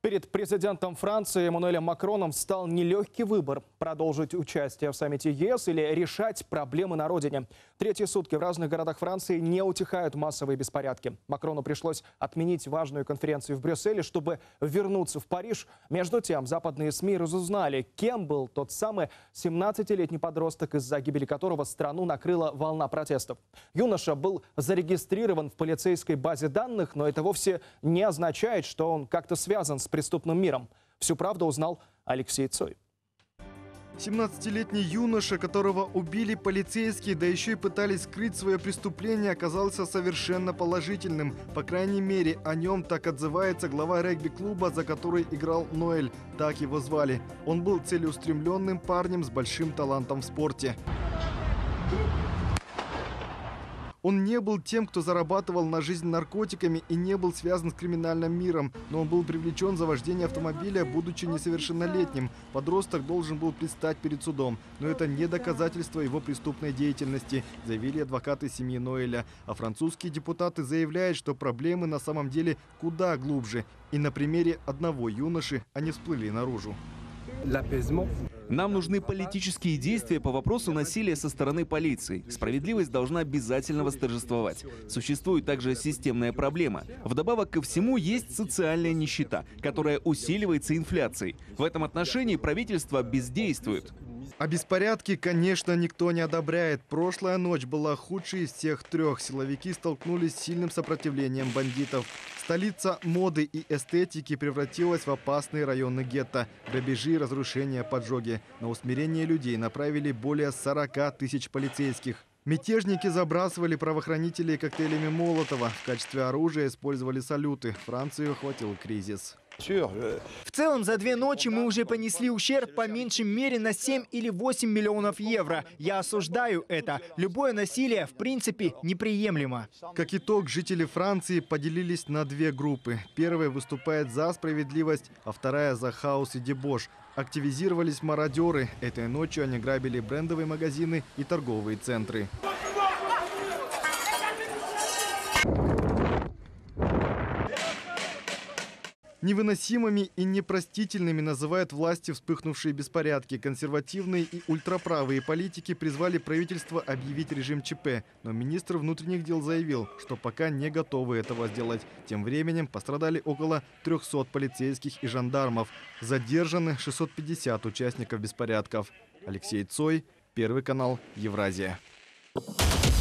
Перед президентом Франции Эммануэлем Макроном встал нелегкий выбор – продолжить участие в саммите ЕС или решать проблемы на родине. Третьи сутки в разных городах Франции не утихают массовые беспорядки. Макрону пришлось отменить важную конференцию в Брюсселе, чтобы вернуться в Париж. Между тем, западные СМИ разузнали, кем был тот самый 17-летний подросток, из-за гибели которого страну накрыла волна протестов. Юноша был зарегистрирован в полицейской базе данных, но это вовсе не означает, что он как-то связан с преступным миром. Всю правду узнал Алексей Цой. 17-летний юноша, которого убили полицейские, да еще и пытались скрыть свое преступление, оказался совершенно положительным. По крайней мере, о нем так отзывается глава регби-клуба, за который играл Ноэль. Так его звали. Он был целеустремленным парнем с большим талантом в спорте. Он не был тем, кто зарабатывал на жизнь наркотиками и не был связан с криминальным миром, но он был привлечен за вождение автомобиля, будучи несовершеннолетним. Подросток должен был предстать перед судом, но это не доказательство его преступной деятельности, заявили адвокаты семьи Ноэля. А французские депутаты заявляют, что проблемы на самом деле куда глубже. И на примере одного юноши они всплыли наружу. Нам нужны политические действия по вопросу насилия со стороны полиции. Справедливость должна обязательно восторжествовать. Существует также системная проблема. Вдобавок ко всему есть социальная нищета, которая усиливается инфляцией. В этом отношении правительство бездействует. А беспорядки, конечно, никто не одобряет. Прошлая ночь была худшей из всех трех. Силовики столкнулись с сильным сопротивлением бандитов. Столица моды и эстетики превратилась в опасные районы гетто. Грабежи, разрушения, поджоги. На усмирение людей направили более 40 тысяч полицейских. Мятежники забрасывали правоохранителей коктейлями Молотова. В качестве оружия использовали салюты. Францию охватил кризис. В целом, за 2 ночи мы уже понесли ущерб по меньшей мере на 7 или 8 миллионов евро. Я осуждаю это. Любое насилие, в принципе, неприемлемо. Как итог, жители Франции поделились на 2 группы. Первая выступает за справедливость, а вторая за хаос и дебош. Активизировались мародеры. Этой ночью они грабили брендовые магазины и торговые центры. Невыносимыми и непростительными называют власти вспыхнувшие беспорядки. Консервативные и ультраправые политики призвали правительство объявить режим ЧП. Но министр внутренних дел заявил, что пока не готовы этого сделать. Тем временем пострадали около 300 полицейских и жандармов. Задержаны 650 участников беспорядков. Алексей Цой, Первый канал, Евразия.